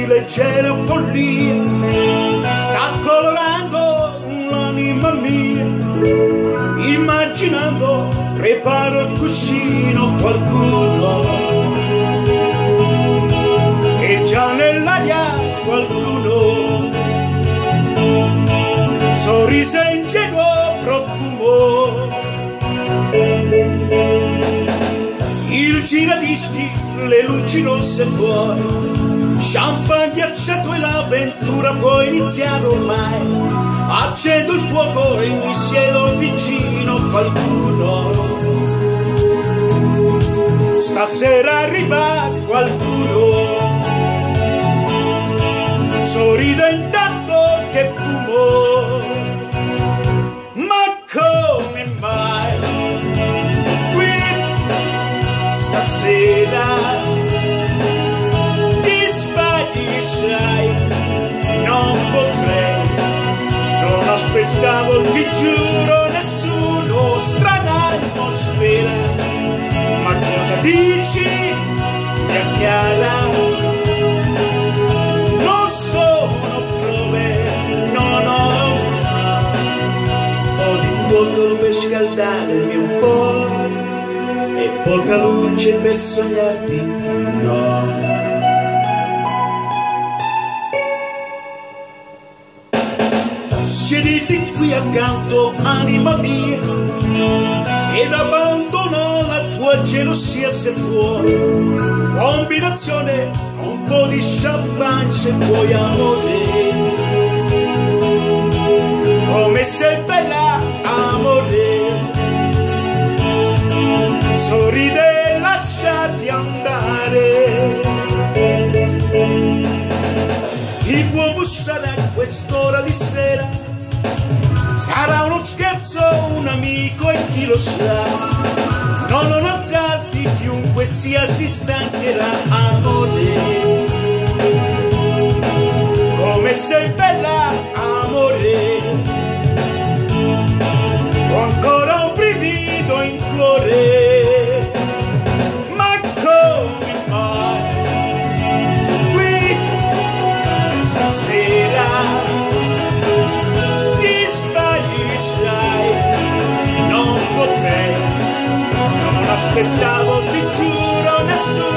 leggera follia sta colorando l'anima mia, immaginando preparo il cuscino qualcuno e già nell'aria qualcuno sorrise ingenuo profumo. Il giradischi, le luci rosse fuori, champagne ghiacciato e l'avventura può iniziare ormai. Accendo il fuoco e mi siedo vicino a qualcuno. Stasera arriva qualcuno, sorride intanto che fumo. Ma come mai qui stasera ti sbagli, sai, non potrei, non aspettavo, ti giuro, nessuno, strana atmosfera. Ma cosa dici, mia chiara? Non sono prove, no, no, ho di fuoco per scaldarmi un po' e poca luce per sognarti, no. Siediti qui accanto, anima mia, ed abbandona la tua gelosia se vuoi. Combinazione, un po' di champagne se vuoi, amore. Come sei bella, amore. Sorride, lasciati andare. Chi può bussare a quest'ora di sera? Sarà uno scherzo, un amico e chi lo sa. No, non alzarti, chiunque sia si stancherà, amore. Come sei bella, amore. Ho ancora un brivido in cuore. Ma come mai qui stasera sai, non potrei, non aspettavo, ti giuro, nessuno.